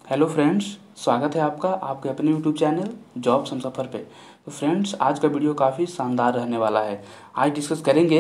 Hello friends, स्वागत है आपका आपके अपने यूट्यूब चैनल जॉब्स हम सफ़र पे। तो फ्रेंड्स, आज का वीडियो काफ़ी शानदार रहने वाला है। आज डिस्कस करेंगे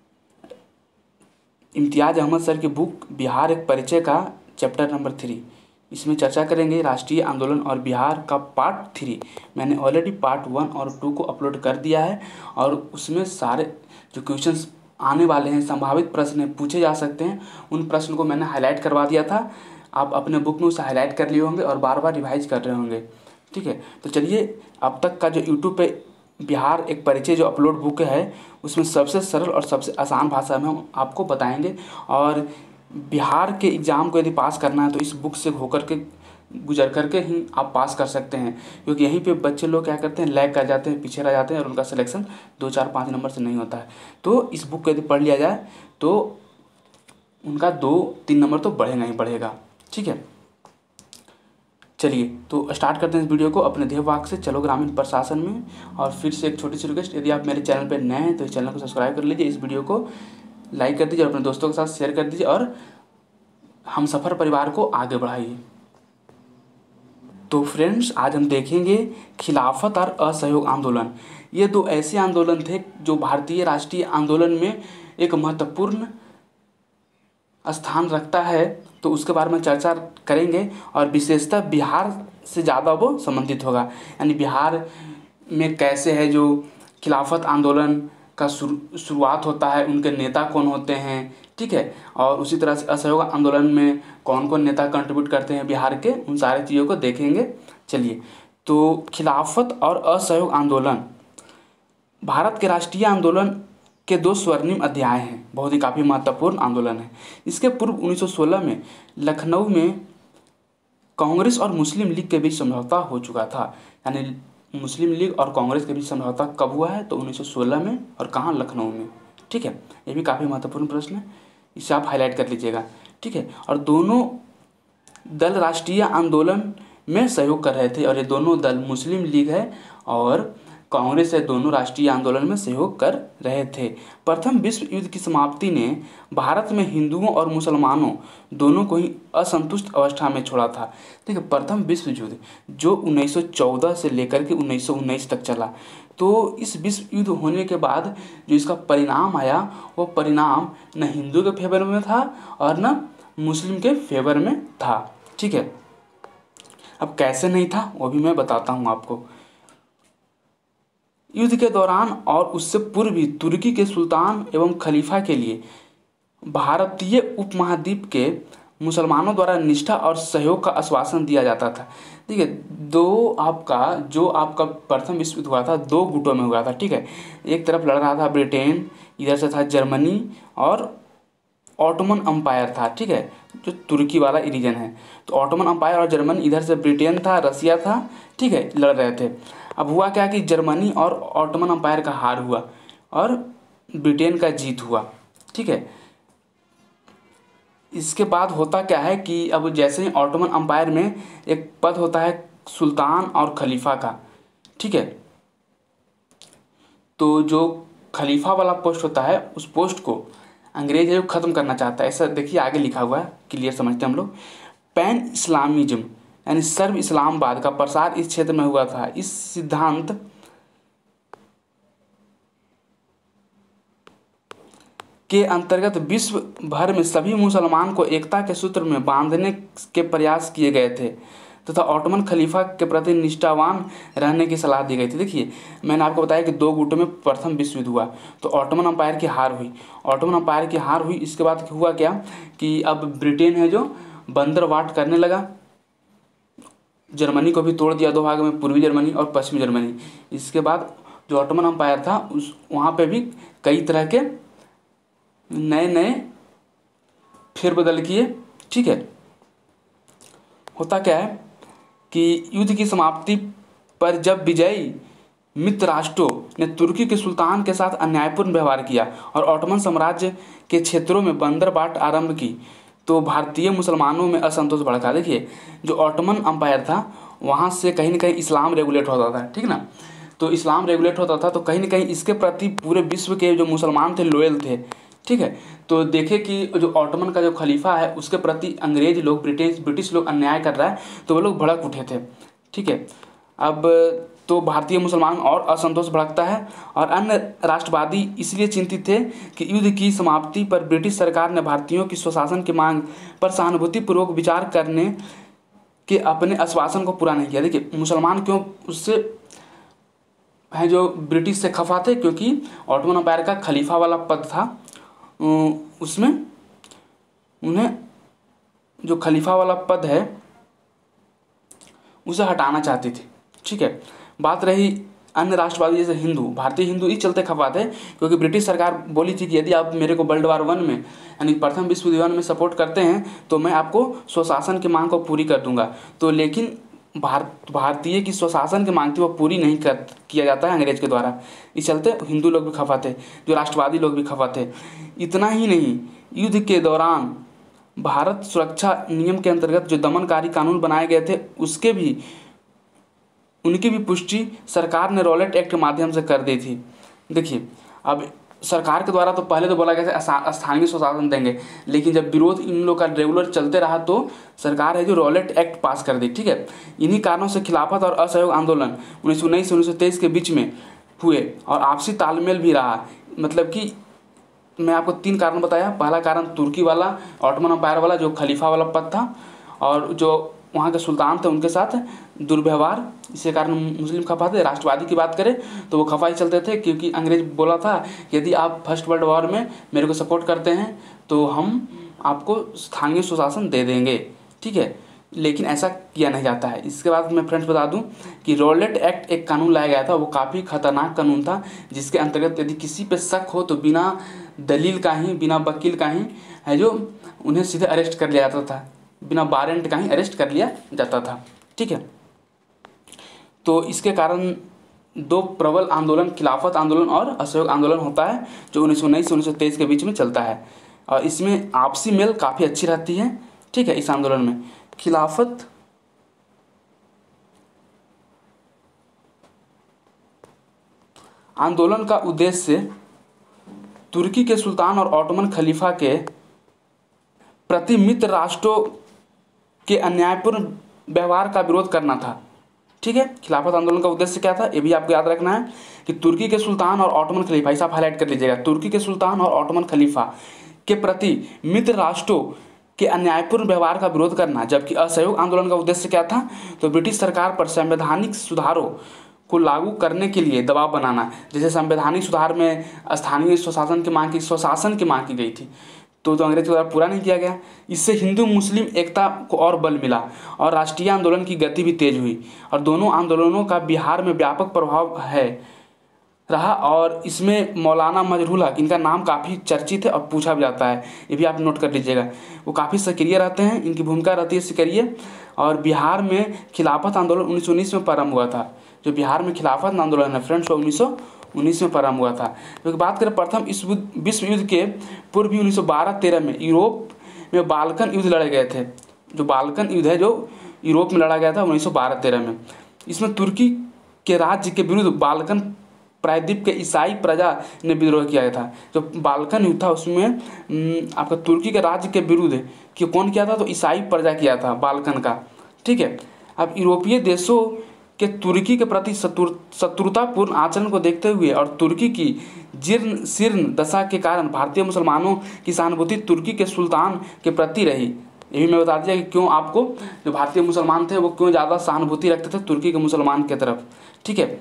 इम्तियाज़ अहमद सर की बुक बिहार एक परिचय का चैप्टर नंबर 3। इसमें चर्चा करेंगे राष्ट्रीय आंदोलन और बिहार का पार्ट 3। मैंने ऑलरेडी पार्ट 1 और 2 को अपलोड कर दिया है और उसमें सारे जो क्वेश्चंस आने वाले हैं, संभावित प्रश्न पूछे जा सकते हैं, उन प्रश्न को मैंने हाईलाइट करवा दिया था। आप अपने बुक में उसे हाईलाइट कर लिए होंगे और बार बार रिवाइज कर रहे होंगे। ठीक है, तो चलिए अब तक का जो यूट्यूब पे बिहार एक परिचय जो अपलोड बुक है, उसमें सबसे सरल और सबसे आसान भाषा में हम आपको बताएंगे। और बिहार के एग्ज़ाम को यदि पास करना है तो इस बुक से होकर के गुजर करके ही आप पास कर सकते हैं, क्योंकि यहीं पे बच्चे लोग क्या करते हैं, लैग कर जाते हैं, पीछे रह जाते हैं और उनका सिलेक्शन 2 4 5 नंबर से नहीं होता है। तो इस बुक को यदि पढ़ लिया जाए तो उनका 2-3 नंबर तो बढ़ेगा ही बढ़ेगा। ठीक है, चलिए तो स्टार्ट करते हैं इस वीडियो को अपने देहवाक से चलो ग्रामीण प्रशासन में। और फिर से एक छोटी सी रिक्वेस्ट, यदि आप मेरे चैनल पर नए हैं तो इस चैनल को सब्सक्राइब कर लीजिए, इस वीडियो को लाइक कर दीजिए और अपने दोस्तों के साथ शेयर कर दीजिए और हम सफ़र परिवार को आगे बढ़ाइए। तो फ्रेंड्स, आज हम देखेंगे खिलाफत और असहयोग आंदोलन। ये दो ऐसे आंदोलन थे जो भारतीय राष्ट्रीय आंदोलन में एक महत्वपूर्ण स्थान रखता है, तो उसके बारे में चर्चा करेंगे। और विशेषतः बिहार से ज़्यादा वो संबंधित होगा, यानी बिहार में कैसे है जो खिलाफत आंदोलन का शुरुआत होता है, उनके नेता कौन होते हैं। ठीक है, और उसी तरह से असहयोग आंदोलन में कौन कौन नेता कंट्रीब्यूट करते हैं बिहार के, उन सारी चीज़ों को देखेंगे। चलिए, तो खिलाफत और असहयोग आंदोलन भारत के राष्ट्रीय आंदोलन के 2 स्वर्णिम अध्याय हैं, बहुत ही काफ़ी महत्वपूर्ण आंदोलन है। इसके पूर्व 1916 में लखनऊ में कांग्रेस और मुस्लिम लीग के बीच समझौता हो चुका था। यानी मुस्लिम लीग और कांग्रेस के बीच समझौता कब हुआ है, तो 1916 में, और कहाँ, लखनऊ में। ठीक है, ये भी काफ़ी महत्वपूर्ण प्रश्न है, इसे आप हाईलाइट कर लीजिएगा। ठीक है, और दोनों दल राष्ट्रीय आंदोलन में सहयोग कर रहे थे, और ये दोनों दल मुस्लिम लीग है और कांग्रेस है, दोनों राष्ट्रीय आंदोलन में सहयोग कर रहे थे। प्रथम विश्व युद्ध की समाप्ति ने भारत में हिंदुओं और मुसलमानों दोनों को ही असंतुष्ट अवस्था में छोड़ा था। देखिए, प्रथम विश्व युद्ध जो 1914 से लेकर के 1919 तक चला, तो इस विश्व युद्ध होने के बाद जो इसका परिणाम आया, वो परिणाम न हिंदू के फेवर में था और न मुस्लिम के फेवर में था। ठीक है, अब कैसे नहीं था वो भी मैं बताता हूँ आपको। युद्ध के दौरान और उससे पूर्व भी तुर्की के सुल्तान एवं खलीफा के लिए भारतीय उपमहाद्वीप के मुसलमानों द्वारा निष्ठा और सहयोग का आश्वासन दिया जाता था। ठीक है, जो आपका प्रथम विश्व युद्ध हुआ था, 2 गुटों में हुआ था। ठीक है, एक तरफ लड़ रहा था ब्रिटेन, इधर से था जर्मनी और ऑटोमन अम्पायर था। ठीक है, जो तुर्की वाला रीजन है, तो ऑटोमन अम्पायर और जर्मनी, इधर से ब्रिटेन था, रसिया था। ठीक है, लड़ रहे थे। अब हुआ क्या कि जर्मनी और ऑटोमन अम्पायर का हार हुआ और ब्रिटेन का जीत हुआ। ठीक है, इसके बाद होता क्या है कि अब जैसे ही ऑटोमन अम्पायर में एक पद होता है सुल्तान और खलीफा का। ठीक है, तो जो खलीफा वाला पोस्ट होता है, उस पोस्ट को अंग्रेज है जो ख़त्म करना चाहता है। ऐसा देखिए आगे लिखा हुआ है, क्लियर समझते हैं हम लोग। पैन इस्लामिज्म यानी सर्व इस्लामवाद का प्रसार इस क्षेत्र में हुआ था। इस सिद्धांत के अंतर्गत विश्व भर में सभी मुसलमान को एकता के सूत्र में बांधने के प्रयास किए गए थे तथा ऑटोमन खलीफा के प्रति निष्ठावान रहने की सलाह दी गई थी। देखिए, मैंने आपको बताया कि 2 गुटों में प्रथम विश्व युद्ध हुआ, तो ऑटोमन अम्पायर की हार हुई। ऑटोमन अम्पायर की हार हुई, इसके बाद हुआ क्या कि अब ब्रिटेन है जो बंदरवाट करने लगा, जर्मनी को भी तोड़ दिया 2 भाग में, पूर्वी जर्मनी और पश्चिमी जर्मनी। इसके बाद जो ऑटोमन अम्पायर था उस वहाँ पे भी कई तरह के नए फेरबदल किए। ठीक है, होता क्या है कि युद्ध की समाप्ति पर जब विजयी मित्र राष्ट्रों ने तुर्की के सुल्तान के साथ अन्यायपूर्ण व्यवहार किया और ऑटोमन साम्राज्य के क्षेत्रों में बंदरबाट आरंभ की, तो भारतीय मुसलमानों में असंतोष भड़का। देखिए, जो ऑटोमन अम्पायर था वहाँ से कहीं ना कहीं इस्लाम रेगुलेट होता था। ठीक ना, तो इस्लाम रेगुलेट होता था, तो कहीं ना कहीं इसके प्रति पूरे विश्व के जो मुसलमान थे लोयल थे। ठीक है। तो देखे कि जो ऑटोमन का जो खलीफा है उसके प्रति अंग्रेज लोग, ब्रिटिश लोग अन्याय कर रहा है, तो वो लोग भड़क उठे थे। ठीक है। अब तो भारतीय मुसलमान और असंतोष भड़कता है और अन्य राष्ट्रवादी इसलिए चिंतित थे कि युद्ध की समाप्ति पर ब्रिटिश सरकार ने भारतीयों की स्वशासन की मांग पर सहानुभूतिपूर्वक विचार करने के अपने आश्वासन को पूरा नहीं किया। देखिए मुसलमान क्यों उससे हैं जो ब्रिटिश से खफा थे, क्योंकि ऑटोमन अम्पायर का खलीफा वाला पद था, उसमें उन्हें जो खलीफा वाला पद है उसे हटाना चाहती थी। ठीक है। बात रही अन्य राष्ट्रवादी जैसे हिंदू, भारतीय हिंदू इस चलते खफा थे क्योंकि ब्रिटिश सरकार बोली थी कि यदि आप मेरे को वर्ल्ड वार 1 में यानी प्रथम विश्व युद्ध में सपोर्ट करते हैं तो मैं आपको स्वशासन की मांग को पूरी कर दूंगा। तो लेकिन भारतीय की स्वशासन की मांग थी वो पूरी नहीं किया जाता है अंग्रेज के द्वारा। इस चलते हिंदू लोग भी खफा थे, जो राष्ट्रवादी लोग भी खफा थे। इतना ही नहीं, युद्ध के दौरान भारत सुरक्षा नियम के अंतर्गत जो दमनकारी कानून बनाए गए थे उनकी भी पुष्टि सरकार ने रॉलेट एक्ट के माध्यम से कर दी थी। देखिए अब सरकार के द्वारा तो पहले तो बोला गया था स्थानीय स्वशासन देंगे, लेकिन जब विरोध इन लोग का रेगुलर चलते रहा तो सरकार है जो रॉलेट एक्ट पास कर दी। ठीक है। इन्हीं कारणों से खिलाफत और असहयोग आंदोलन 1919 से 1923 के बीच में हुए और आपसी तालमेल भी रहा। मतलब कि मैं आपको 3 कारण बताया। पहला कारण तुर्की वाला, ऑटोमन अम्पायर वाला जो खलीफा वाला पद था, और जो वहाँ के सुल्तान थे उनके साथ दुर्व्यवहार, इसी कारण मुस्लिम खफा थे। राष्ट्रवादी की बात करें तो वो खफा ही चलते थे क्योंकि अंग्रेज बोला था यदि आप फर्स्ट वर्ल्ड वॉर में मेरे को सपोर्ट करते हैं तो हम आपको स्थानीय स्वशासन दे देंगे। ठीक है। लेकिन ऐसा किया नहीं जाता है। इसके बाद मैं फ्रेंड्स बता दूं कि रॉलेट एक्ट एक कानून लाया गया था, वो काफ़ी खतरनाक कानून था, जिसके अंतर्गत यदि किसी पे शक हो तो बिना दलील का ही, बिना वकील का ही है जो उन्हें सीधे अरेस्ट कर लिया जाता था, बिना वारंट का ही अरेस्ट कर लिया जाता था। ठीक है। तो इसके कारण 2 प्रबल आंदोलन, खिलाफत आंदोलन और असहयोग आंदोलन होता है जो 1919 से 1923 के बीच में चलता है और इसमें आपसी मेल काफ़ी अच्छी रहती है। ठीक है। इस आंदोलन में खिलाफत आंदोलन का उद्देश्य तुर्की के सुल्तान और ऑटोमन खलीफा के प्रति मित्र राष्ट्रों के अन्यायपूर्ण व्यवहार का विरोध करना था। ठीक है। खिलाफत आंदोलन का उद्देश्य क्या था ये भी आपको याद रखना है कि तुर्की के सुल्तान और ऑटोमन खलीफा, इसे आप हाईलाइट कर लीजिएगा, तुर्की के सुल्तान और ऑटोमन खलीफा के प्रति मित्र राष्ट्रों के अन्यायपूर्ण व्यवहार का विरोध करना। जबकि असहयोग आंदोलन का उद्देश्य क्या था, तो ब्रिटिश सरकार पर संवैधानिक सुधारों को लागू करने के लिए दबाव बनाना। जैसे संवैधानिक सुधार में स्थानीय स्वशासन की मांग की गई थी, तो अंग्रेज के द्वारा पूरा नहीं किया गया। इससे हिंदू मुस्लिम एकता को और बल मिला और राष्ट्रीय आंदोलन की गति भी तेज हुई और दोनों आंदोलनों का बिहार में व्यापक प्रभाव रहा। और इसमें मौलाना मजरूल हक, इनका नाम काफ़ी चर्चित है और पूछा भी जाता है, ये भी आप नोट कर लीजिएगा। वो काफ़ी सक्रिय रहते हैं, इनकी भूमिका रहती है सक्रिय। और बिहार में खिलाफत आंदोलन 1919 में प्रारंभ हुआ था। जो बिहार में खिलाफत आंदोलन है फ्रेंड्स, वो 1919 में प्रारंभ हुआ था। तो बात करें प्रथम विश्व युद्ध के पूर्व भी 1912-13 में यूरोप में बाल्कन युद्ध लड़े गए थे। जो बाल्कन युद्ध है जो यूरोप में लड़ा गया था 1912-13 में, इसमें तुर्की के राज्य के विरुद्ध बाल्कन प्रायद्वीप के ईसाई प्रजा ने विद्रोह किया था। जो बाल्कन युद्ध था उसमें आपका तुर्की के राज्य के विरुद्ध कि कौन किया था, तो ईसाई प्रजा किया था बाल्कन का। ठीक है। अब यूरोपीय देशों के तुर्की के प्रति शत्रुतापूर्ण आचरण को देखते हुए और तुर्की की जीर्ण शीर्ण दशा के कारण भारतीय मुसलमानों की सहानुभूति तुर्की के सुल्तान के प्रति रही। ये भी मैं बता दिया कि क्यों आपको जो भारतीय मुसलमान थे वो क्यों ज़्यादा सहानुभूति रखते थे तुर्की के मुसलमान की तरफ। ठीक है।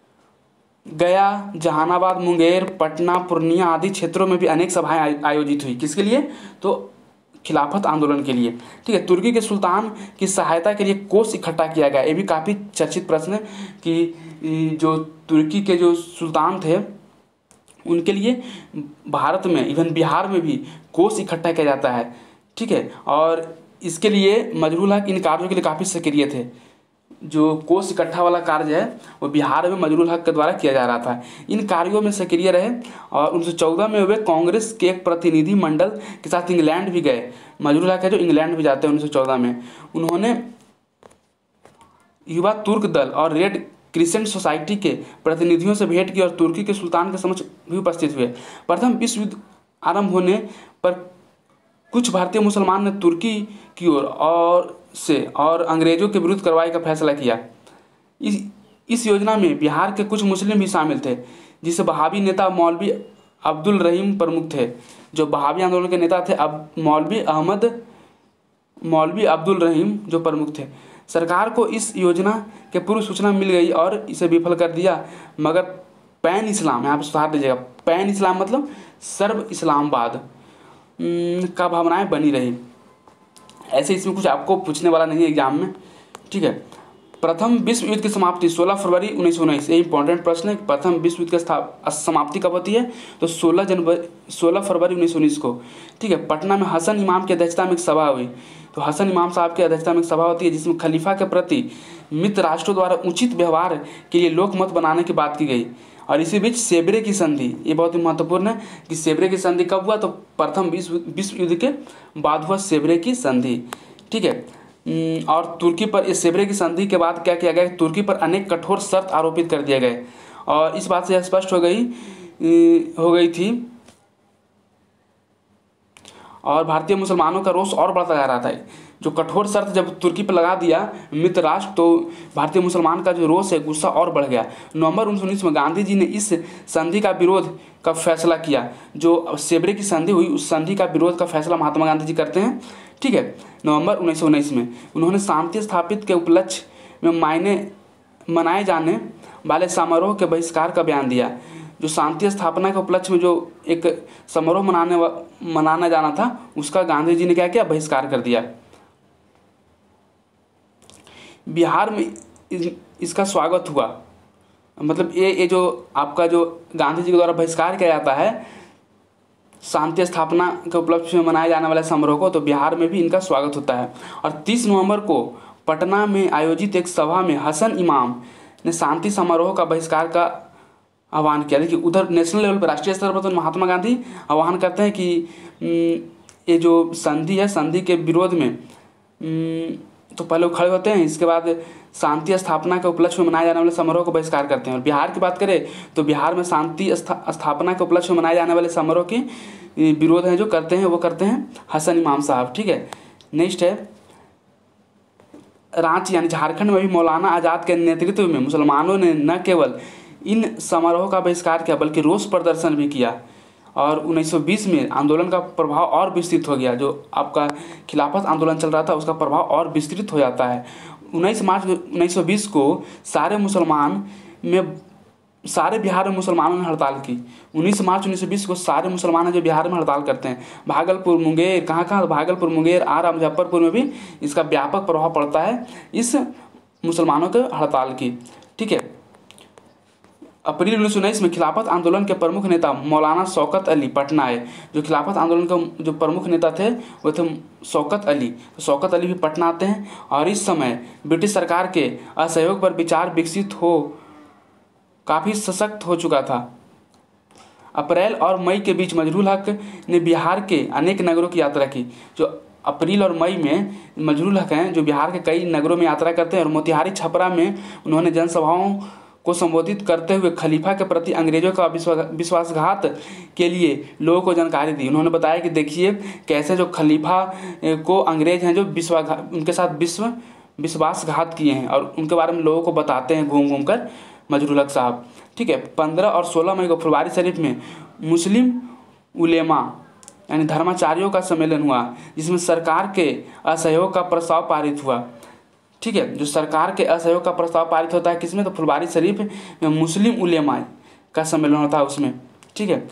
गया, जहानाबाद, मुंगेर, पटना, पूर्णिया आदि क्षेत्रों में भी अनेक सभाएं आयोजित हुई। किसके लिए, तो खिलाफत आंदोलन के लिए। ठीक है। तुर्की के सुल्तान की सहायता के लिए कोष इकट्ठा किया गया। ये भी काफ़ी चर्चित प्रश्न है कि जो तुर्की के जो सुल्तान थे उनके लिए भारत में, इवन बिहार में भी कोष इकट्ठा किया जाता है। ठीक है। और इसके लिए मजरूल हक इन कार्यों के लिए काफ़ी सक्रिय थे। जो कोष इकट्ठा वाला कार्य है वो बिहार में मजरूल हक के द्वारा किया जा रहा था। इन कार्यों में सक्रिय रहे और 1914 में वे कांग्रेस के एक प्रतिनिधि मंडल के साथ इंग्लैंड भी गए। मजरूल हक है जो इंग्लैंड भी जाते हैं 1914 में। उन्होंने युवा तुर्क दल और रेड क्रिसेंट सोसाइटी के प्रतिनिधियों से भेंट की और तुर्की के सुल्तान के समक्ष भी उपस्थित हुए। प्रथम विश्व युद्ध आरंभ होने पर कुछ भारतीय मुसलमान ने तुर्की की ओर और अंग्रेजों के विरुद्ध कार्रवाई का फैसला किया। इस योजना में बिहार के कुछ मुस्लिम भी शामिल थे, जिसे वहाबी नेता मौलवी अब्दुल रहीम प्रमुख थे। जो वहाबी आंदोलन के नेता थे अब मौलवी अब्दुल रहीम जो प्रमुख थे। सरकार को इस योजना के पूर्व सूचना मिल गई और इसे विफल कर दिया, मगर पैन इस्लाम, यहाँ पर सुधार दीजिएगा, पैन इस्लाम मतलब सर्व इस्लामवाद का भावनाएं बनी रही। ऐसे इसमें कुछ आपको पूछने वाला नहीं है एग्जाम में, ठीक है। प्रथम विश्व युद्ध की समाप्ति 16 फरवरी 1919, ये इंपॉर्टेंट प्रश्न है। प्रथम विश्व युद्ध की समाप्ति कब होती है? तो 16 फरवरी 1919 को, ठीक है। पटना में हसन इमाम की अध्यक्षता में एक सभा हुई। तो हसन इमाम साहब की अध्यक्षता में एक सभा होती है, जिसमें खलीफा के प्रति मित्र राष्ट्रों द्वारा उचित व्यवहार के लिए लोकमत बनाने की बात की गई। और इसी बीच सेब्रे की संधि, ये बहुत ही महत्वपूर्ण है कि सेब्रे की संधि कब हुआ? तो प्रथम विश्व युद्ध के बाद हुआ सेब्रे की संधि, ठीक है। और तुर्की पर इस सेब्रे की संधि के बाद क्या किया गया? तुर्की पर अनेक कठोर शर्त आरोपित कर दिए गए और इस बात से यह स्पष्ट हो गई थी और भारतीय मुसलमानों का रोष और बढ़ता जा रहा था। जो कठोर शर्त जब तुर्की पर लगा दिया मित्र राष्ट्र, तो भारतीय मुसलमान का जो रोष है, गुस्सा और बढ़ गया। नवंबर 1919 में गांधी जी ने इस संधि का विरोध का फैसला किया। जो सेब्रे की संधि हुई, उस संधि का विरोध का फैसला महात्मा गांधी जी करते हैं, ठीक है। नवंबर 1919 में उन्होंने शांति स्थापित के उपलक्ष्य में मनाए जाने वाले समारोह के बहिष्कार का बयान दिया। जो शांति स्थापना के उपलक्ष्य में जो एक समारोह मनाना जाना था, उसका गांधी जी ने क्या किया? बहिष्कार कर दिया। बिहार में इसका स्वागत हुआ, मतलब ये जो आपका जो गांधी जी के द्वारा बहिष्कार किया जाता है शांति स्थापना के उपलक्ष्य में मनाए जाने वाले समारोह को, तो बिहार में भी इनका स्वागत होता है। और 30 नवंबर को पटना में आयोजित एक सभा में हसन इमाम ने शांति समारोह का बहिष्कार का आह्वान किया। देखिए, उधर नेशनल लेवल पर, राष्ट्रीय स्तर पर तो महात्मा गांधी आह्वान करते हैं कि ये जो संधि है, संधि के विरोध में तो पहले वो खड़े होते हैं, इसके बाद शांति स्थापना के उपलक्ष्य में मनाए जाने वाले समारोह को बहिष्कार करते हैं। और बिहार की बात करें तो बिहार में शांति स्थापना के उपलक्ष्य में मनाए जाने वाले समारोह के विरोध हैं जो करते हैं, वो करते हैं हसन इमाम साहब, ठीक है। नेक्स्ट है रांची, यानी झारखंड में भी मौलाना आज़ाद के नेतृत्व में मुसलमानों ने न केवल इन समारोह का बहिष्कार किया बल्कि रोष प्रदर्शन भी किया। और 1920 में आंदोलन का प्रभाव और विस्तृत हो गया। जो आपका खिलाफत आंदोलन चल रहा था, उसका प्रभाव और विस्तृत हो जाता है। 19 मार्च 1920 को सारे बिहार में मुसलमानों ने हड़ताल की। 19 मार्च 1920 को सारे मुसलमान जो बिहार में हड़ताल करते हैं। भागलपुर, मुंगेर, कहाँ भागलपुर, मुंगेर, आरा, मुजफ्फरपुर में भी इसका व्यापक प्रभाव पड़ता है इस मुसलमानों के हड़ताल की, ठीक है। अप्रैल 1919 में खिलाफत आंदोलन के प्रमुख नेता मौलाना शौकत अली पटना आए। जो खिलाफत आंदोलन के जो प्रमुख नेता थे वो थे शौकत अली। तो शौकत अली भी पटना आते हैं और इस समय ब्रिटिश सरकार के असहयोग पर विचार विकसित हो काफ़ी सशक्त हो चुका था। अप्रैल और मई के बीच मजरूल हक ने बिहार के अनेक नगरों की यात्रा की। जो अप्रैल और मई में मजरूल हक हैं जो बिहार के कई नगरों में यात्रा करते हैं और मोतिहारी, छपरा में उन्होंने जनसभाओं को संबोधित करते हुए खलीफा के प्रति अंग्रेजों का विश्वासघात के लिए लोगों को जानकारी दी। उन्होंने बताया कि देखिए कैसे जो खलीफा को अंग्रेज हैं जो उनके साथ विश्वासघात किए हैं और उनके बारे में लोगों को बताते हैं घूम घूम कर मजरूल हक साहब, ठीक है। 15 और 16 मई को फुलवारी शरीफ में मुस्लिम उलेमा यानी धर्माचार्यों का सम्मेलन हुआ, जिसमें सरकार के असहयोग का प्रस्ताव पारित हुआ, ठीक है। जो सरकार के असहयोग का प्रस्ताव पारित होता है किसमें? तो फुलवारी शरीफ में मुस्लिम उलेमा का सम्मेलन होता है उसमें, ठीक है।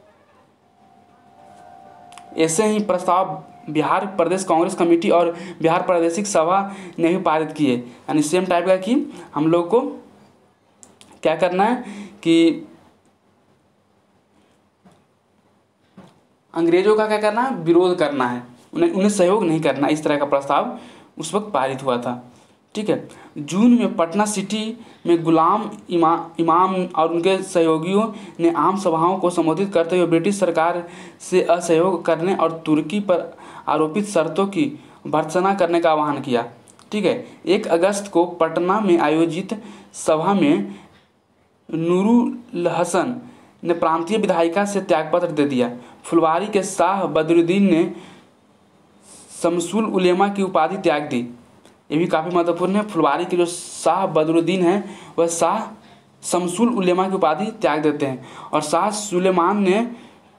ऐसे ही प्रस्ताव बिहार प्रदेश कांग्रेस कमेटी और बिहार प्रादेशिक सभा ने भी पारित किए। यानी सेम टाइप का कि हम लोग को क्या करना है कि अंग्रेजों का क्या करना है? विरोध करना है, उन्हें सहयोग नहीं करना। इस तरह का प्रस्ताव उस वक्त पारित हुआ था, ठीक है। जून में पटना सिटी में गुलाम इमाम और उनके सहयोगियों ने आम सभाओं को संबोधित करते हुए ब्रिटिश सरकार से असहयोग करने और तुर्की पर आरोपित शर्तों की भर्त्सना करने का आह्वान किया, ठीक है। 1 अगस्त को पटना में आयोजित सभा में नूरुल हसन ने प्रांतीय विधायिका से त्यागपत्र दे दिया। फुलवारी के शाह बदरुद्दीन ने शमसुल उलेमा की उपाधि त्याग दी। ये भी काफ़ी महत्वपूर्ण है। फुलवारी के जो शाह बदरुद्दीन हैं वह शाह शमसुल उलेमा की उपाधि त्याग देते हैं और शाह सुलेमान ने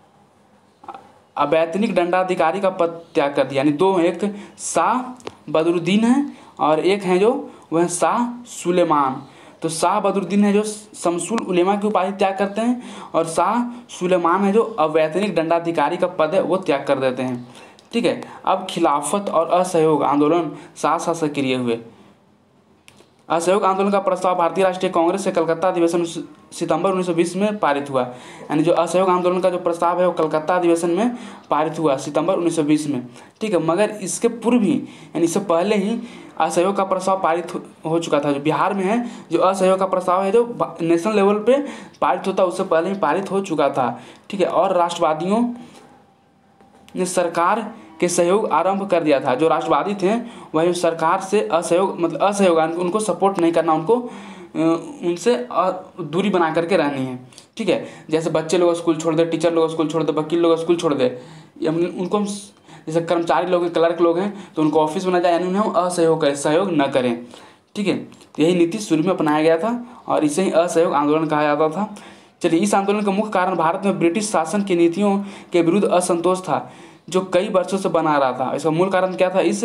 अवैतनिक दंडाधिकारी का पद त्याग कर दिया। यानी दो, एक शाह बदरुद्दीन है और एक है जो वह शाह सुलेमान। तो शाह बदरुद्दीन है जो शमसुल उलेमा की उपाधि त्याग करते हैं और शाह सुलेमान है जो अवैतनिक दंडाधिकारी का पद है वो त्याग कर देते हैं। ठीक है। अब खिलाफत और असहयोग आंदोलन साथ साथ सक्रिय हुए। असहयोग आंदोलन का प्रस्ताव भारतीय राष्ट्रीय कांग्रेस से कलकत्ता अधिवेशन सितंबर 1920 में पारित हुआ। यानी जो असहयोग आंदोलन का जो प्रस्ताव है वो कलकत्ता अधिवेशन में पारित हुआ सितंबर 1920 में। ठीक है। मगर इसके पूर्व ही यानी इससे पहले ही असहयोग का प्रस्ताव पारित हो चुका था। जो बिहार में है जो असहयोग का प्रस्ताव है जो नेशनल लेवल पे पारित होता उससे पहले ही पारित हो चुका था। ठीक है। और राष्ट्रवादियों ने सरकार के सहयोग आरंभ कर दिया था। जो राष्ट्रवादी थे वही सरकार से असहयोग मतलब असहयोग उनको सपोर्ट नहीं करना, उनको उनसे दूरी बना करके रहनी है। ठीक है। जैसे बच्चे लोग स्कूल छोड़ दे, टीचर लोग स्कूल छोड़ दे, वकील लोग स्कूल छोड़ दे, उनको जैसे कर्मचारी लोग हैं, क्लर्क लोग हैं तो उनको ऑफिस में न जाए, यानी उन्हें असहयोग करें, सहयोग न करें। ठीक है। तो यही नीति शुरू में अपनाया गया था और इसे ही असहयोग आंदोलन कहा जाता था। चलिए, इस आंदोलन का मुख्य कारण भारत में ब्रिटिश शासन की नीतियों के विरुद्ध असंतोष था जो कई वर्षों से बना रहा था। इसका मूल कारण क्या था इस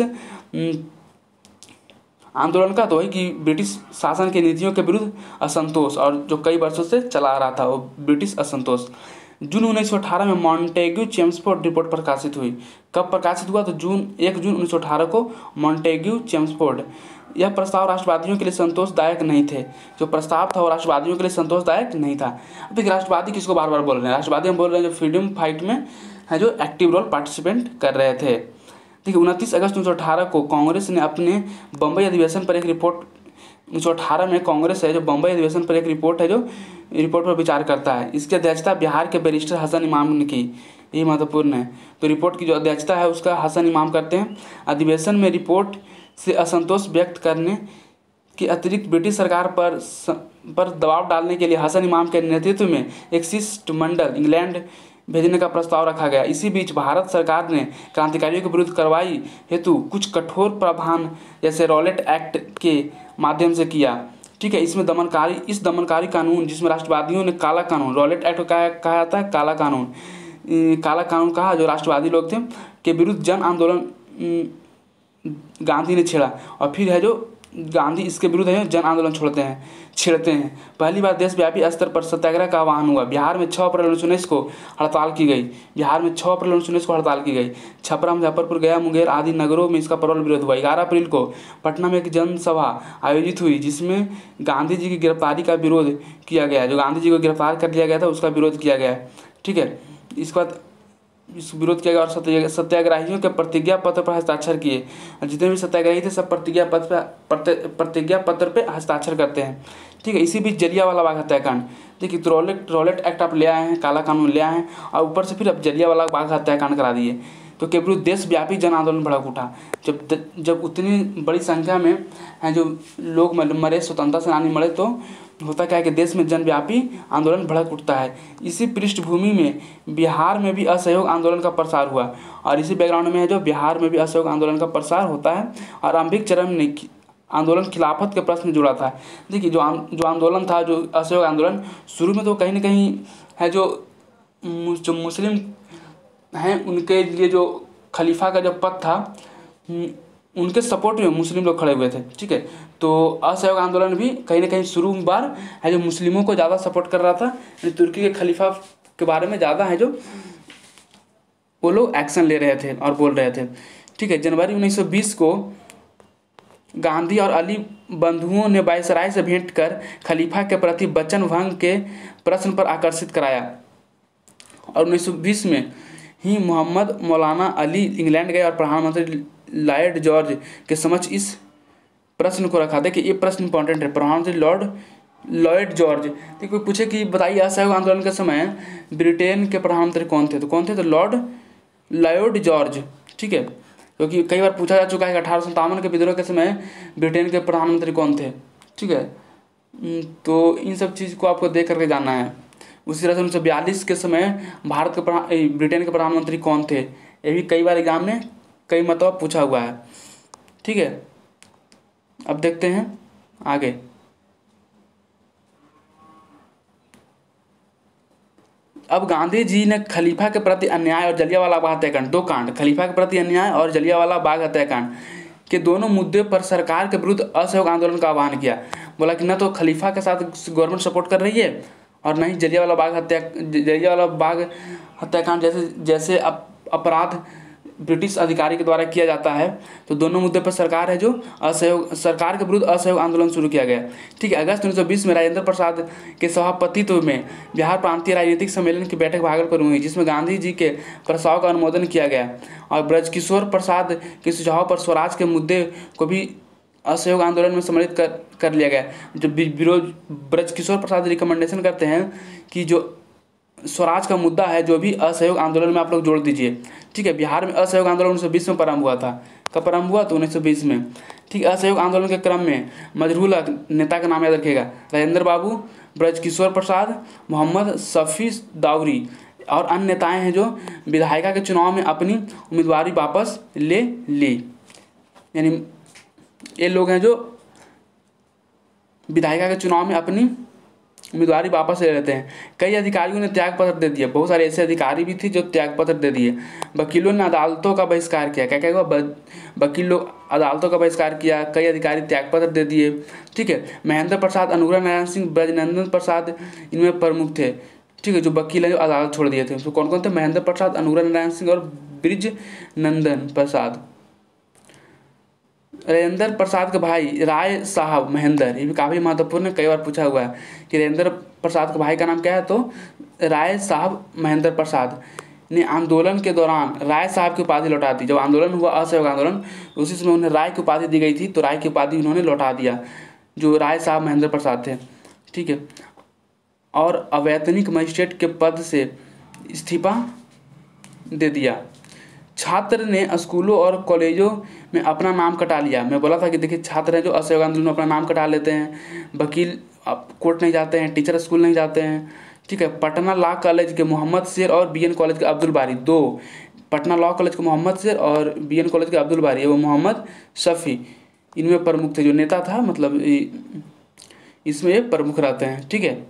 आंदोलन का? तो वही कि ब्रिटिश शासन की नीतियों के विरुद्ध असंतोष और जो कई वर्षों से चला आ रहा था वो ब्रिटिश असंतोष। जून 1918 में मॉन्टेग्यू चेम्सफोर्ड रिपोर्ट प्रकाशित हुई। कब प्रकाशित हुआ? तो 1 जून 1918 को मॉन्टेग्यू चेम्सफोर्ड। यह प्रस्ताव राष्ट्रवादियों के लिए संतोषदायक नहीं थे। जो प्रस्ताव था वो राष्ट्रवादियों के लिए संतोषदायक नहीं था। अब देखिए, राष्ट्रवादी किसको बार बार बोल रहे हैं? राष्ट्रवादी हम बोल रहे हैं जो फ्रीडम फाइट में है जो एक्टिव रोल पार्टिसिपेंट कर रहे थे। ठीक है। 29 अगस्त 1918 को कांग्रेस ने अपने बम्बई अधिवेशन पर एक रिपोर्ट 1918 में कांग्रेस है जो बम्बई अधिवेशन पर एक रिपोर्ट है जो रिपोर्ट पर विचार करता है। इसकी अध्यक्षता बिहार के बैरिस्टर हसन इमाम ने की। ये महत्वपूर्ण है। तो रिपोर्ट की जो अध्यक्षता है उसका हसन इमाम करते हैं। अधिवेशन में रिपोर्ट से असंतोष व्यक्त करने के अतिरिक्त ब्रिटिश सरकार पर दबाव डालने के लिए हसन इमाम के नेतृत्व में एक शिष्टमंडल इंग्लैंड भेजने का प्रस्ताव रखा गया। इसी बीच भारत सरकार ने क्रांतिकारियों के विरुद्ध कार्रवाई हेतु कुछ कठोर प्रावधान जैसे रॉलेट एक्ट के माध्यम से किया। ठीक है। इसमें दमनकारी कानून जिसमें राष्ट्रवादियों ने काला कानून, रॉलेट एक्ट कहा जाता है काला कानून कहा, जो राष्ट्रवादी लोग थे के विरुद्ध जन आंदोलन गांधी ने छेड़ा और फिर है जो गांधी इसके विरुद्ध है जन आंदोलन छेड़ते हैं। पहली बार देशव्यापी स्तर पर सत्याग्रह का आह्वान हुआ। बिहार में 6 अप्रैल 1919 को हड़ताल की गई। छपरा, मुजफ्फरपुर, गया, मुंगेर आदि नगरों में इसका प्रबल विरोध हुआ। 11 अप्रैल को पटना में एक जनसभा आयोजित हुई जिसमें गांधी जी की गिरफ्तारी का विरोध किया गया। जो गांधी जी को गिरफ्तार कर लिया गया था उसका विरोध किया गया। ठीक है। इसके बाद इस विरोध किया गया और सत्याग्रहियों के प्रतिज्ञा पत्र पर हस्ताक्षर किए। जितने भी सत्याग्रही थे सब प्रतिज्ञा पत्र पे हस्ताक्षर करते हैं। ठीक है। इसी बीच जलियांवाला बाग हत्याकांड। देखिए, तो रॉलेट एक्ट आप ले आए हैं, काला कानून ले आए हैं और ऊपर से फिर अब जलियांवाला बाग हत्याकांड करा दिए। तो के विरुद्ध देशव्यापी जन आंदोलन भड़क उठा। जब उतनी बड़ी संख्या में हैं जो लोग मरे, स्वतंत्रता सेनानी मरे, तो होता क्या है कि देश में जनव्यापी आंदोलन भड़क उठता है। इसी पृष्ठभूमि में बिहार में भी असहयोग आंदोलन का प्रसार हुआ और इसी बैकग्राउंड में है जो बिहार में भी असहयोग आंदोलन का प्रसार होता है और आरंभिक चरण में आंदोलन खिलाफत के प्रश्न जुड़ा था। देखिए, जो आंदोलन था, जो असहयोग आंदोलन शुरू में तो कहीं ना कहीं है जो मुस्लिम हैं उनके लिए जो खलीफा का जो पद था उनके सपोर्ट में मुस्लिम लोग खड़े हुए थे। ठीक है। तो असहयोग आंदोलन भी कहीं ना कहीं शुरू बार है जो मुस्लिमों को ज़्यादा सपोर्ट कर रहा था। तुर्की के खलीफा के बारे में ज़्यादा है जो वो लोग एक्शन ले रहे थे और बोल रहे थे। ठीक है। जनवरी 1920 को गांधी और अली बंधुओं ने वायसराय से भेंट कर खलीफा के प्रति वचन भंग के प्रश्न पर आकर्षित कराया और 1920 में ही मोहम्मद मौलाना अली इंग्लैंड गए और प्रधानमंत्री लॉर्ड जॉर्ज के समक्ष इस प्रश्न को रखा। देखिए, ये प्रश्न इंपॉर्टेंट है। प्रधानमंत्री लॉर्ड जॉर्ज। देखिए, कोई पूछे कि बताइए असहयोग आंदोलन के समय ब्रिटेन के प्रधानमंत्री कौन थे, तो कौन थे? तो लॉर्ड जॉर्ज। ठीक है। क्योंकि कई बार पूछा जा चुका है कि 1857 के विद्रोह के समय ब्रिटेन के प्रधानमंत्री कौन थे। ठीक है। तो इन सब चीज़ को आपको देख करके जानना है। उसी तरह से 1942 के समय भारत के ब्रिटेन के प्रधानमंत्री कौन थे, ये भी कई बार एग्जाम में कई मतलब पूछा हुआ है। ठीक है, अब देखते हैं आगे। अब गांधी जी ने खलीफा के प्रति अन्याय और जलियांवाला बाग हत्याकांड, दो कांड, खलीफा के प्रति अन्याय और जलियांवाला बाग हत्याकांड के दोनों मुद्दे पर सरकार के विरुद्ध असहयोग आंदोलन का आह्वान किया। बोला कि न तो खलीफा के साथ गवर्नमेंट सपोर्ट कर रही है और न ही जलियांवाला बाग हत्याकांड जैसे अपराध ब्रिटिश अधिकारी के द्वारा किया जाता है। तो दोनों मुद्दे पर सरकार के विरुद्ध असहयोग आंदोलन शुरू किया गया। ठीक है, अगस्त 1920 में राजेंद्र प्रसाद के सभापतित्व में बिहार प्रांतीय राजनीतिक सम्मेलन की बैठक भागलपुर में हुई, जिसमें गांधी जी के प्रस्ताव का अनुमोदन किया गया और ब्रजकिशोर प्रसाद के सुझाव पर स्वराज के मुद्दे को भी असहयोग आंदोलन में सम्मिलित कर लिया गया। जो ब्रजकिशोर प्रसाद रिकमेंडेशन करते हैं कि जो स्वराज का मुद्दा है जो भी असहयोग आंदोलन में आप लोग जोड़ दीजिए। ठीक है, बिहार में असहयोग आंदोलन 1920 में प्रारंभ हुआ था। कब प्रारंभ हुआ? तो 1920 में। ठीक, असहयोग आंदोलन के क्रम में मजरूल हक, नेता का नाम याद रखिएगा, राजेंद्र बाबू, ब्रजकिशोर प्रसाद, मोहम्मद शफी दाउरी और अन्य नेताएं हैं जो विधायिका के चुनाव में अपनी उम्मीदवारी वापस ले ली। यानी ये लोग हैं जो विधायिका के चुनाव में अपनी उम्मीदवारी वापस ले लेते हैं। कई अधिकारियों ने त्याग पत्र दे दिए, बहुत सारे ऐसे अधिकारी भी थे जो त्याग पत्र दे दिए। वकीलों ने अदालतों का बहिष्कार किया। क्या क्या हुआ? वकील लोग अदालतों का बहिष्कार किया, कई अधिकारी त्याग पत्र दे दिए। ठीक है, महेंद्र प्रसाद, अनुग्रह नारायण सिंह, ब्रजनंदन प्रसाद इनमें प्रमुख थे। ठीक है, जो वकील हैं जो अदालत छोड़ दिए थे, तो कौन कौन थे? महेंद्र प्रसाद, अनुग्रह नारायण सिंह और ब्रजनंदन प्रसाद। राजेंद्र प्रसाद के भाई राय साहब महेंद्र, ये भी काफ़ी महत्वपूर्ण है, कई बार पूछा हुआ है कि राजेंद्र प्रसाद के भाई का नाम क्या है, तो राय साहब महेंद्र प्रसाद ने आंदोलन के दौरान राय साहब की उपाधि लौटा दी। जब आंदोलन हुआ असहयोग आंदोलन, उसी समय उन्हें राय की उपाधि दी गई थी, तो राय की उपाधि उन्होंने लौटा दिया, जो राय साहब महेंद्र प्रसाद थे। ठीक है, और अवैतनिक मजिस्ट्रेट के पद से इस्तीफा दे दिया। छात्र ने स्कूलों और कॉलेजों में अपना नाम कटा लिया। मैं बोला था कि देखिए, छात्र हैं जो असहयोग आंदोलन में अपना नाम कटा लेते हैं, वकील कोर्ट नहीं जाते हैं, टीचर स्कूल नहीं जाते हैं। ठीक है, पटना लॉ कॉलेज के मोहम्मद शेर और बीएन कॉलेज के अब्दुल बारी, दो, पटना लॉ कॉलेज के मोहम्मद शेर और बीएन कॉलेज के अब्दुल बारी एवं मोहम्मद शफी इनमें प्रमुख थे। जो नेता था, मतलब इसमें ये प्रमुख रहते हैं। ठीक है,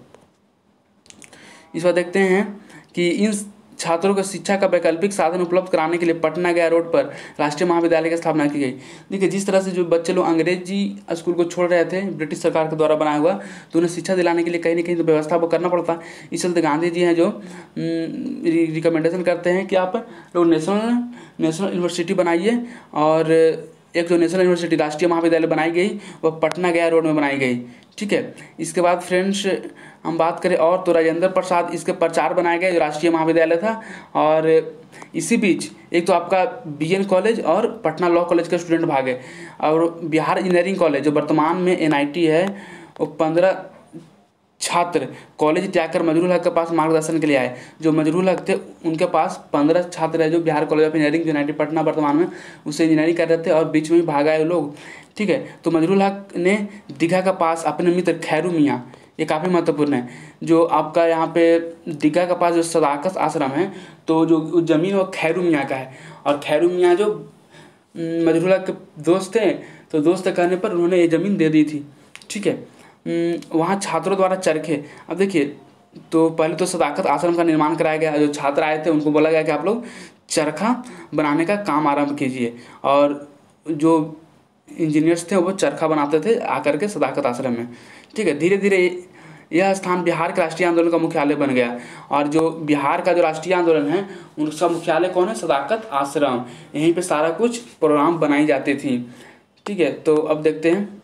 इस बार देखते हैं कि इन छात्रों को शिक्षा का वैकल्पिक साधन उपलब्ध कराने के लिए पटना गया रोड पर राष्ट्रीय महाविद्यालय की स्थापना की गई। देखिए, जिस तरह से जो बच्चे लोग अंग्रेजी स्कूल को छोड़ रहे थे, ब्रिटिश सरकार के द्वारा बनाया हुआ, तो उन्हें शिक्षा दिलाने के लिए कहीं ना कहीं तो व्यवस्था वो करना पड़ता। इस चलते गांधी जी हैं जो रिकमेंडेशन करते हैं कि आप लोग नेशनल यूनिवर्सिटी बनाइए, और एक जो नेशनल यूनिवर्सिटी राष्ट्रीय महाविद्यालय बनाई गई वह पटना गया रोड में बनाई गई। ठीक है, इसके बाद फ्रेंड्स हम बात करें और तो राजेंद्र प्रसाद इसके प्रचार बनाए गए, जो राष्ट्रीय महाविद्यालय था। और इसी बीच एक तो आपका बीएन कॉलेज और पटना लॉ कॉलेज के स्टूडेंट भागे, और बिहार इंजीनियरिंग कॉलेज जो वर्तमान में एनआईटी है, वो 15 छात्र कॉलेज त्याग कर मजरूल हक के पास मार्गदर्शन के लिए आए। जो मजरूल हक थे उनके पास 15 छात्र है जो Bihar college of engineering united Patna वर्तमान में, उससे इंजीनियरिंग कर रहे थे और बीच में ही भाग आए लोग। ठीक है, तो मजरूल हक ने दीघा के पास अपने मित्र खैरू मियाँ, ये काफ़ी महत्वपूर्ण है, जो आपका यहाँ पे दीघा के पास जो सदाकत आश्रम है, तो जो ज़मीन वो खैरू मियाँ का है। और खैरू मियाँ जो मजरूल हक के दोस्त थे, तो दोस्त कहने पर उन्होंने ये ज़मीन दे दी थी। ठीक है, वहाँ छात्रों द्वारा चरखे, अब देखिए, तो पहले तो सदाकत आश्रम का निर्माण कराया गया। जो छात्र आए थे उनको बोला गया कि आप लोग चरखा बनाने का काम आरंभ कीजिए, और जो इंजीनियर्स थे वो चरखा बनाते थे आकर के सदाकत आश्रम में। ठीक है, धीरे धीरे यह स्थान बिहार के राष्ट्रीय आंदोलन का मुख्यालय बन गया, और जो बिहार का जो राष्ट्रीय आंदोलन है उनका मुख्यालय कौन है? सदाकत आश्रम। यहीं पे सारा कुछ प्रोग्राम बनाई जाती थी। ठीक है, तो अब देखते हैं,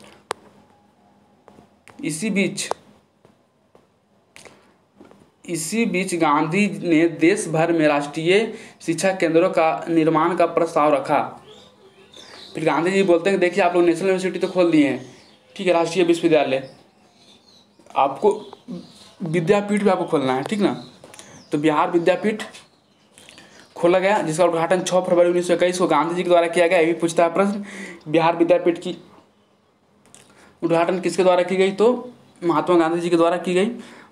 इसी बीच गांधी ने देश भर में राष्ट्रीय शिक्षा केंद्रों का निर्माण का प्रस्ताव रखा। फिर गांधी जी बोलते हैं कि देखिए, आप लोग नेशनल यूनिवर्सिटी तो खोल दिए हैं, ठीक है, राष्ट्रीय विश्वविद्यालय, आपको विद्यापीठ भी आपको खोलना है, ठीक ना। तो बिहार विद्यापीठ खोला गया, जिसका उद्घाटन 6 फरवरी 1921 को गांधी जी के द्वारा किया गया। ये भी पूछता है प्रश्न, बिहार विद्यापीठ की उद्घाटन किसके द्वारा की गई? तो महात्मा गांधी जी के द्वारा की गई।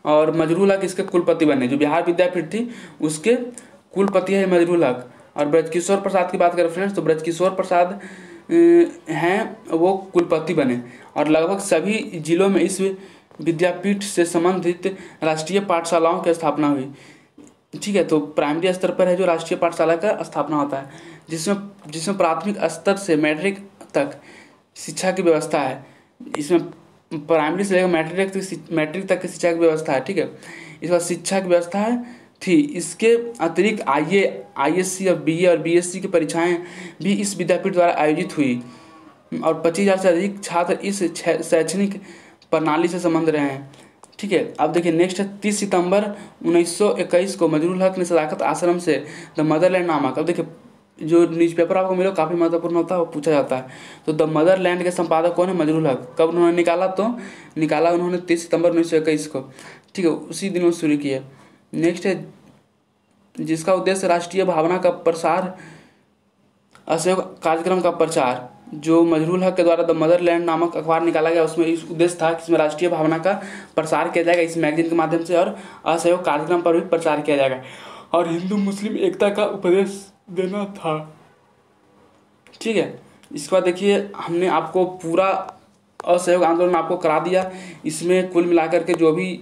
और मजरूल हक इसके कुलपति बने। जो बिहार विद्यापीठ थी उसके कुलपति है मजरूल हक। और ब्रजकिशोर प्रसाद की बात करें फ्रेंड्स, तो ब्रजकिशोर प्रसाद हैं वो कुलपति बने। और लगभग सभी जिलों में इस विद्यापीठ से संबंधित राष्ट्रीय पाठशालाओं की स्थापना हुई। ठीक है, तो प्राइमरी स्तर पर है जो राष्ट्रीय पाठशाला का स्थापना होता है, जिसमें प्राथमिक स्तर से मैट्रिक तक शिक्षा की व्यवस्था है। इसमें प्राइमरी से लेकर मैट्रिक तक की शिक्षा की व्यवस्था है। ठीक है, इस बार शिक्षा की व्यवस्था है थी। इसके अतिरिक्त ISC और BA और BSc की परीक्षाएं भी इस विद्यापीठ द्वारा आयोजित हुई और 25,000 से अधिक छात्र इस शैक्षणिक प्रणाली से संबंध रहे हैं। ठीक है, अब देखिए नेक्स्ट है 30 सितंबर 1921 को मजरूल हक ने सदाकत आश्रम से द मदरलैंड नामक, अब देखिए जो न्यूज़पेपर आपको मिला काफ़ी महत्वपूर्ण होता है, वो पूछा जाता है। तो द मदरलैंड के संपादक कौन है? मजरूल हक। कब उन्होंने निकाला? तो निकाला उन्होंने 30 सितंबर 1921 को। ठीक है, उसी दिन वो शुरू किया। नेक्स्ट है जिसका उद्देश्य राष्ट्रीय भावना का प्रसार, असहयोग कार्यक्रम का प्रचार। जो मजरूल हक के द्वारा द मदरलैंड नामक अखबार निकाला गया उसमें इस उद्देश्य था कि इसमें राष्ट्रीय भावना का प्रसार किया जाएगा इस मैगजीन के माध्यम से, और असहयोग कार्यक्रम पर भी प्रचार किया जाएगा और हिंदू मुस्लिम एकता का उपदेश देना था। ठीक है, इसके बाद देखिए हमने आपको पूरा असहयोग आंदोलन आपको करा दिया। इसमें कुल मिलाकर के जो भी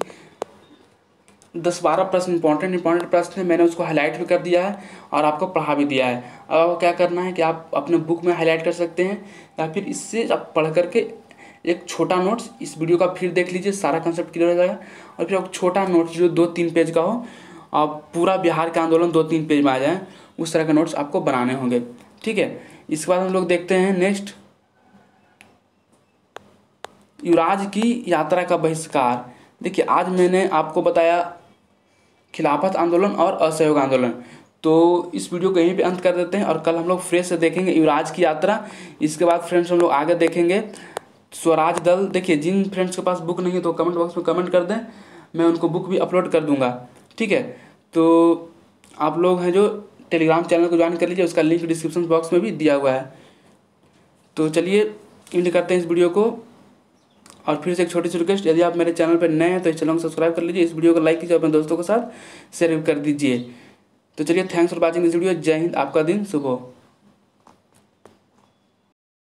10-12 प्रश्न इंपॉर्टेंट प्रश्न है मैंने उसको हाईलाइट भी कर दिया है और आपको पढ़ा भी दिया है। अब आपको क्या करना है कि आप अपने बुक में हाईलाइट कर सकते हैं या फिर इससे आप पढ़ करके एक छोटा नोट्स इस वीडियो का फिर देख लीजिए, सारा कंसेप्ट क्लियर हो जाएगा। और फिर एक छोटा नोट्स जो 2-3 पेज का हो, आप पूरा बिहार का आंदोलन 2-3 पेज में आ जाए, उस तरह के नोट्स आपको बनाने होंगे। ठीक है, इसके बाद हम लोग देखते हैं नेक्स्ट, युवराज की यात्रा का बहिष्कार। देखिए आज मैंने आपको बताया खिलाफत आंदोलन और असहयोग आंदोलन, तो इस वीडियो को यहीं पे अंत कर देते हैं और कल हम लोग फ्रेश से देखेंगे युवराज की यात्रा। इसके बाद फ्रेंड्स हम लोग आगे देखेंगे स्वराज दल। देखिए जिन फ्रेंड्स के पास बुक नहीं है तो कमेंट बॉक्स में कमेंट कर दें, मैं उनको बुक भी अपलोड कर दूंगा। ठीक है, तो आप लोग हैं जो टेलीग्राम चैनल को ज्वाइन कर लीजिए, उसका लिंक डिस्क्रिप्शन बॉक्स में भी दिया हुआ है। तो चलिए एंड करते हैं इस वीडियो को। और फिर से एक छोटी सी रिक्वेस्ट, यदि आप मेरे चैनल पर नए हैं तो इस चैनल को सब्सक्राइब कर लीजिए, इस वीडियो को लाइक कीजिए, अपने दोस्तों के साथ शेयर कर दीजिए। तो चलिए thanks for watching this video. Jai Hind, आपका दिन शुभ हो।